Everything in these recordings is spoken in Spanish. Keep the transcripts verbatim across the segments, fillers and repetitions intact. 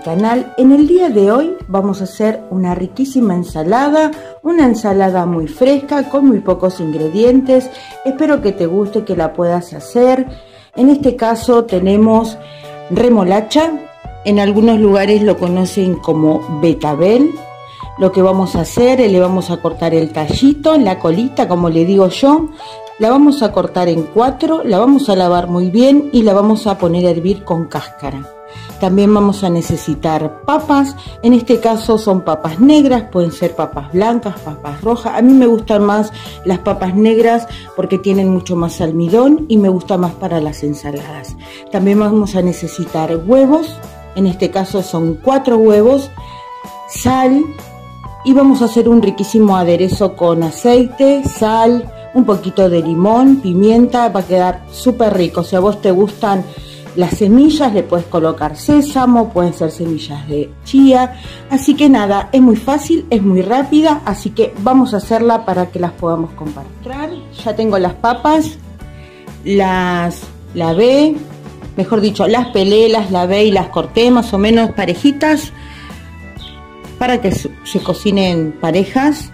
canal. En el día de hoy vamos a hacer una riquísima ensalada, una ensalada muy fresca con muy pocos ingredientes. Espero que te guste, que la puedas hacer. En este caso tenemos remolacha, en algunos lugares lo conocen como betabel. Lo que vamos a hacer es le vamos a cortar el tallito, la colita como le digo yo. La vamos a cortar en cuatro, la vamos a lavar muy bien y la vamos a poner a hervir con cáscara. También vamos a necesitar papas, en este caso son papas negras, pueden ser papas blancas, papas rojas. A mí me gustan más las papas negras porque tienen mucho más almidón y me gusta más para las ensaladas. También vamos a necesitar huevos, en este caso son cuatro huevos, sal y vamos a hacer un riquísimo aderezo con aceite, sal, un poquito de limón, pimienta, va a quedar súper rico. Si a vos te gustan las semillas, le puedes colocar sésamo, pueden ser semillas de chía. Así que nada, es muy fácil, es muy rápida, así que vamos a hacerla para que las podamos compartir. Ya tengo las papas, las lavé, mejor dicho, las pelé, las lavé y las corté más o menos parejitas para que se cocinen parejas.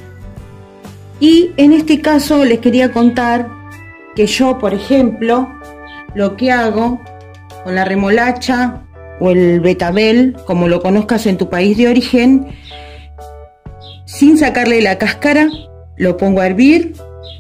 Y en este caso les quería contar que yo, por ejemplo, lo que hago con la remolacha o el betabel, como lo conozcas en tu país de origen, sin sacarle la cáscara, lo pongo a hervir,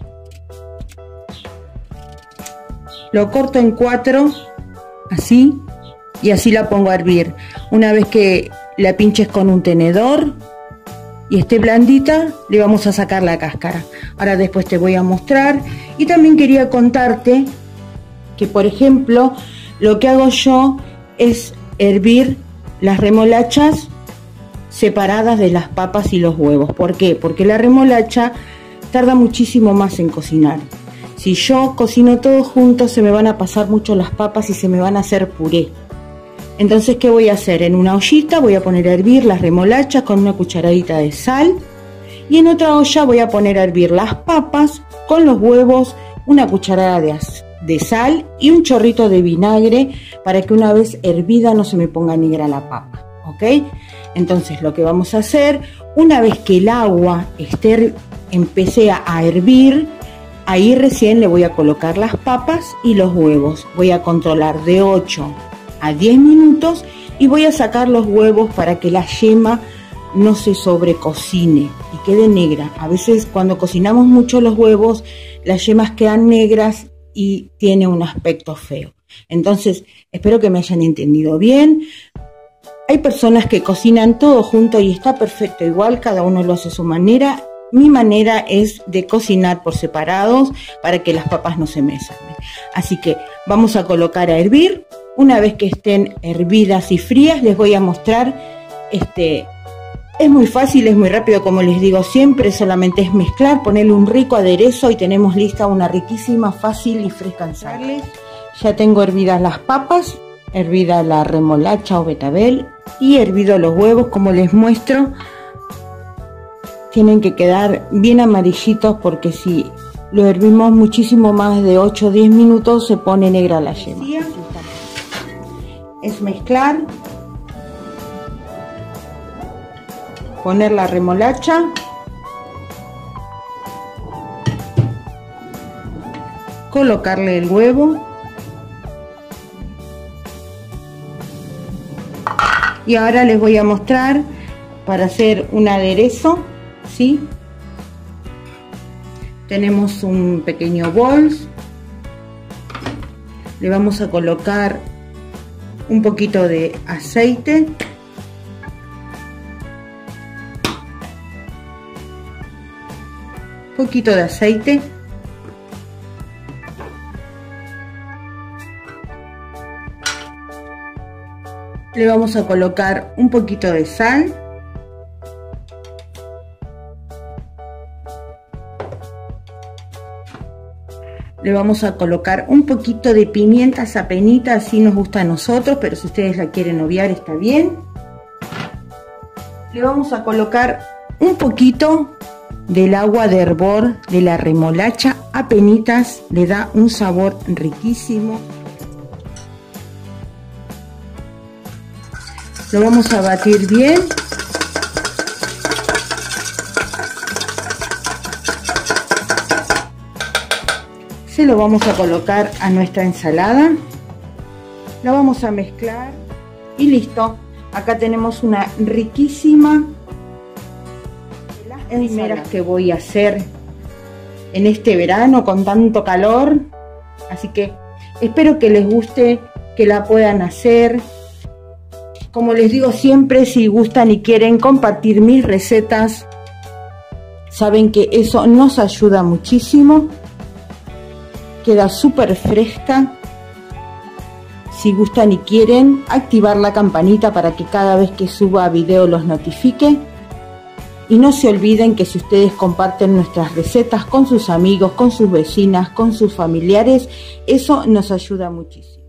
lo corto en cuatro, así, y así la pongo a hervir. Una vez que la pinches con un tenedor y esté blandita, le vamos a sacar la cáscara. Ahora después te voy a mostrar. Y también quería contarte que, por ejemplo, lo que hago yo es hervir las remolachas separadas de las papas y los huevos. ¿Por qué? Porque la remolacha tarda muchísimo más en cocinar. Si yo cocino todo junto, se me van a pasar mucho las papas y se me van a hacer puré. Entonces, ¿qué voy a hacer? En una ollita voy a poner a hervir las remolachas con una cucharadita de sal. Y en otra olla voy a poner a hervir las papas con los huevos, una cucharada de, de sal y un chorrito de vinagre para que una vez hervida no se me ponga negra la papa, ¿ok? Entonces lo que vamos a hacer, una vez que el agua esté, empecé a hervir, ahí recién le voy a colocar las papas y los huevos. Voy a controlar de ocho a diez minutos y voy a sacar los huevos para que la yema no se sobrecocine y quede negra. A veces cuando cocinamos mucho los huevos, las yemas quedan negras y tiene un aspecto feo. Entonces, espero que me hayan entendido bien. Hay personas que cocinan todo junto y está perfecto igual, cada uno lo hace a su manera. Mi manera es de cocinar por separados para que las papas no se mezclen. Así que vamos a colocar a hervir. Una vez que estén hervidas y frías, les voy a mostrar. Este, es muy fácil, es muy rápido, como les digo siempre. Solamente es mezclar, ponerle un rico aderezo y tenemos lista una riquísima, fácil y fresca ensalada. Ya tengo hervidas las papas, hervida la remolacha o betabel y hervido los huevos, como les muestro. Tienen que quedar bien amarillitos porque si lo hervimos muchísimo más de ocho o diez minutos se pone negra la yema. Es mezclar, poner la remolacha, colocarle el huevo y ahora les voy a mostrar para hacer un aderezo. ¿Sí? Tenemos un pequeño bol, le vamos a colocar un poquito de aceite, poquito de aceite, le vamos a colocar un poquito de sal, le vamos a colocar un poquito de pimienta apenita, así nos gusta a nosotros, pero si ustedes la quieren obviar está bien. Le vamos a colocar un poquito del agua de hervor de la remolacha, apenitas, le da un sabor riquísimo. Lo vamos a batir bien. Se lo vamos a colocar a nuestra ensalada. La vamos a mezclar y listo. Acá tenemos una riquísima de las primeras que voy a hacer en este verano con tanto calor. Así que espero que les guste, que la puedan hacer. Como les digo siempre, si gustan y quieren compartir mis recetas, saben que eso nos ayuda muchísimo. Queda súper fresca. Si gustan y quieren, activar la campanita para que cada vez que suba video los notifique. Y no se olviden que si ustedes comparten nuestras recetas con sus amigos, con sus vecinas, con sus familiares, eso nos ayuda muchísimo.